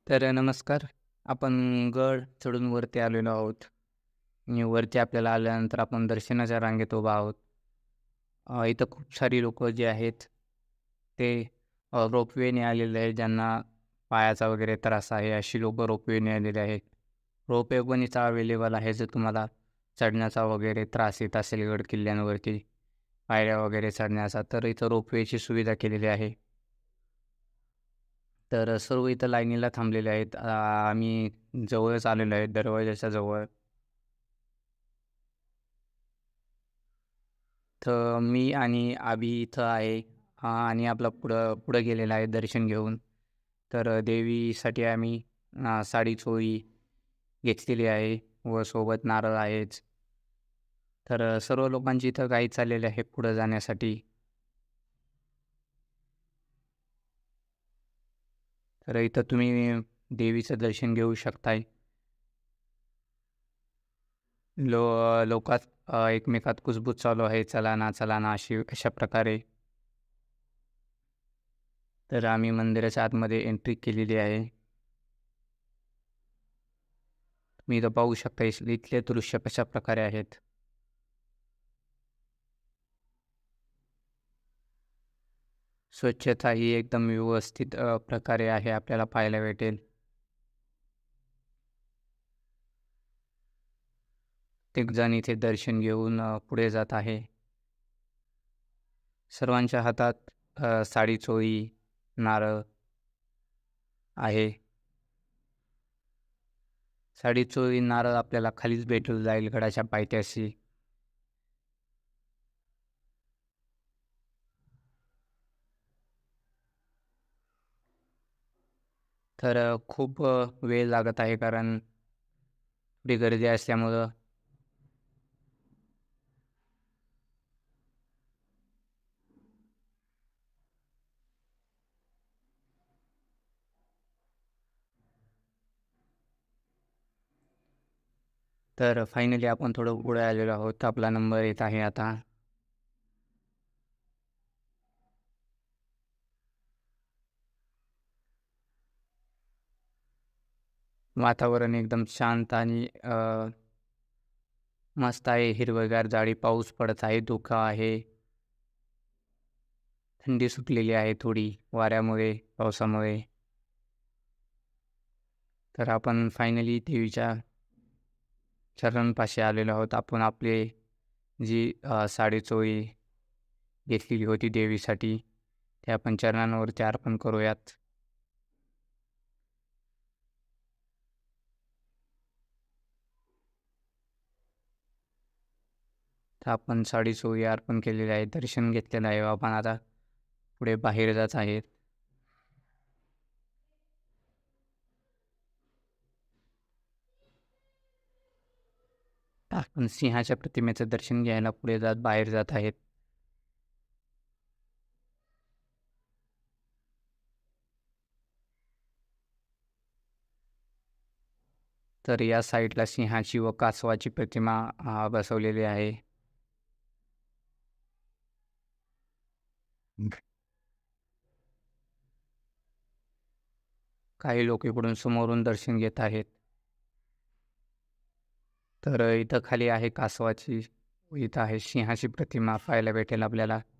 तर नमस्कार. आपण गड चढून वरती आलेलो आहोत आणि वरती आपल्याला आल्यानंतर आपण दर्शनाच्या रांगेत उभा आहोत. इथं खूप सारी लोकं जे आहेत ते रोपवेने आलेले आहेत. ज्यांना पायाचा वगैरे त्रास आहे, अशी लोकं रोपवेने आलेले आहेत. रोपवे पण इथं अवेलेबल आहे. जर तुम्हाला चढण्याचा वगैरे त्रास येत असेल गड किल्ल्यांवरती, पायऱ्या वगैरे चढण्याचा, तर इथं रोपवेची सुविधा केलेली आहे. तर सर्व इथं लाईनीला थांबलेले आहेत. आम्ही जवळच आलेलो आहे, दरवाजाच्या जवळ. तर मी आणि अभि इथं आहे. आणि आपला पुढं पुढं गेलेला आहे दर्शन घेऊन. तर देवीसाठी आम्ही साडी चोळी घेतलेली आहे व सोबत नारळ आहेच. तर सर्व लोकांची इथं घाई चाललेली आहे पुढं जाण्यासाठी. तर इथं तुम्ही देवीचं दर्शन घेऊ शकताय. लोकात एकमेकात कुजबूज चालू आहे, "चला ना, चला ना," अशा प्रकारे. तर आम्ही मंदिराच्या आतमध्ये एंट्री केलेली आहे. तुम्ही इथं पाहू शकता इथले दृश्य कशाप्रकारे आहेत. स्वच्छता ही एकदम व्यवस्थित प्रकारे आहे आपल्याला पाहायला भेटेल. प्रत्येकजण इथे दर्शन घेऊन पुढे जात आहे. सर्वांच्या हातात साडी चोळी, नारळ आहे. साडी चोळी, नारळ आपल्याला खालीच भेटून जाईल गडाच्या पायथ्याशी. तर खूप वेळ लागत आहे कारण थोडी गर्दी असल्यामुळं. तर फायनली आपण थोडं पुढे आलेलो आहोत. आपला नंबर येत आहे आता. वातावरण एकदम शांत आणि मस्त आहे. हिरवंगार झाडी, पाऊस पडत आहे, धुकं आहे. थंडी सुटलेली आहे थोडी वाऱ्यामुळे, पावसामुळे. तर आपण फायनली देवीच्या चरणपाशी आलेलो आहोत. आपण आपली जी साडी-चोळी घेतलेली होती देवीसाठी, ते आपण चरणांवरती अर्पण करूयात. तर आपण साडी-चोळी अर्पण केलेली आहे, दर्शन घेतलेलं आहे. आपण आता पुढे बाहेर जात आहेत. आपण सिंहाच्या प्रतिमेचं दर्शन घ्यायला पुढे बाहेर जात आहेत. तर या साईडला सिंहाची व कासवाची प्रतिमा बसवलेली आहे. काही लोक इकडून समोरून दर्शन घेत आहेत. तर इथं खाली आहे कासवाची, इथं आहे सिंहाची प्रतिमा पाहायला भेटेल आपल्याला.